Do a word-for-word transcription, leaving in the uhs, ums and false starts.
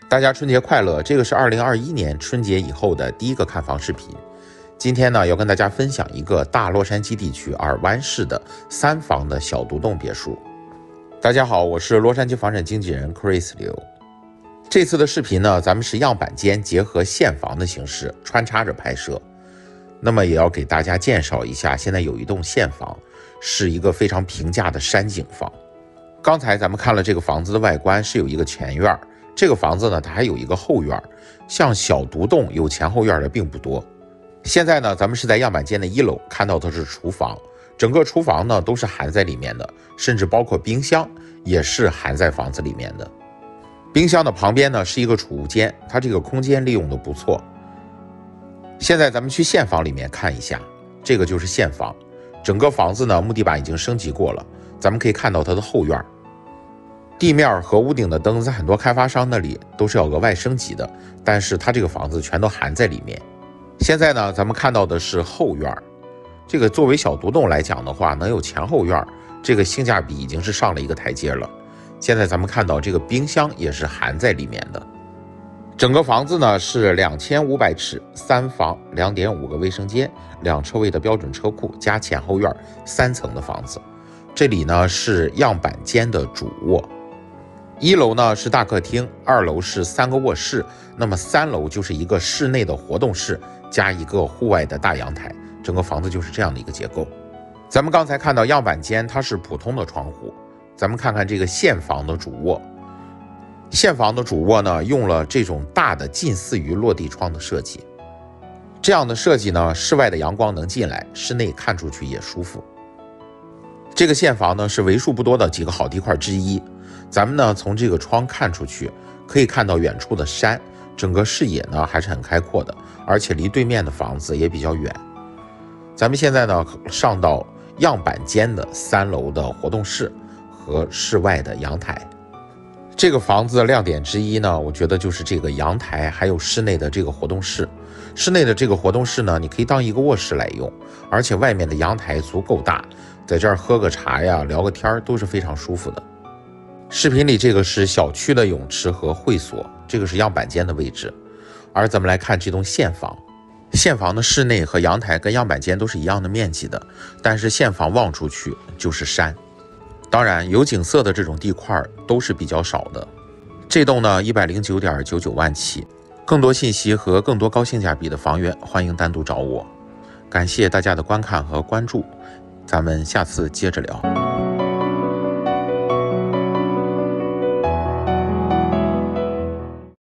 大家春节快乐！这个是二零二一年春节以后的第一个看房视频。今天呢，要跟大家分享一个大洛杉矶地区尔湾市的三房的小独栋别墅。大家好，我是洛杉矶房产经纪人 Chris 刘。这次的视频呢，咱们是样板间结合现房的形式穿插着拍摄。那么也要给大家介绍一下，现在有一栋现房，是一个非常平价的山景房。刚才咱们看了这个房子的外观，是有一个前院。这个房子呢，它还有一个后院，像小独栋有前后院的并不多。现在呢，咱们是在样板间的一楼，看到的是厨房，整个厨房呢都是含在里面的，甚至包括冰箱也是含在房子里面的。冰箱的旁边呢是一个储物间，它这个空间利用的不错。现在咱们去现房里面看一下，这个就是现房，整个房子呢木地板已经升级过了，咱们可以看到它的后院。地面和屋顶的灯在很多开发商那里都是要额外升级的，但是它这个房子全都含在里面。现在呢，咱们看到的是后院，这个作为小独栋来讲的话，能有前后院，这个性价比已经是上了一个台阶了。现在咱们看到这个冰箱也是含在里面的。整个房子呢是两千五百尺，三房 两点五 个卫生间，两车位的标准车库加前后院，三层的房子。这里呢是样板间的主卧。一楼呢是大客厅，二楼是三个卧室，那么三楼就是一个室内的活动室加一个户外的大阳台，整个房子就是这样的一个结构。咱们刚才看到样板间它是普通的窗户，咱们看看这个现房的主卧。现房的主卧呢用了这种大的近似于落地窗的设计，这样的设计呢，室外的阳光能进来，室内看出去也舒服。这个现房呢是为数不多的几个好地块之一。咱们呢从这个窗看出去，可以看到远处的山，整个视野呢还是很开阔的，而且离对面的房子也比较远。咱们现在呢上到样板间的三楼的活动室和室外的阳台。这个房子的亮点之一呢，我觉得就是这个阳台，还有室内的这个活动室。室内的这个活动室呢，你可以当一个卧室来用，而且外面的阳台足够大，在这儿喝个茶呀，聊个天都是非常舒服的。视频里这个是小区的泳池和会所，这个是样板间的位置。而咱们来看这栋现房，现房的室内和阳台跟样板间都是一样的面积的，但是现房望出去就是山。当然有景色的这种地块都是比较少的。这栋呢 一百零九点九九万起，更多信息和更多高性价比的房源，欢迎单独找我。感谢大家的观看和关注，咱们下次接着聊。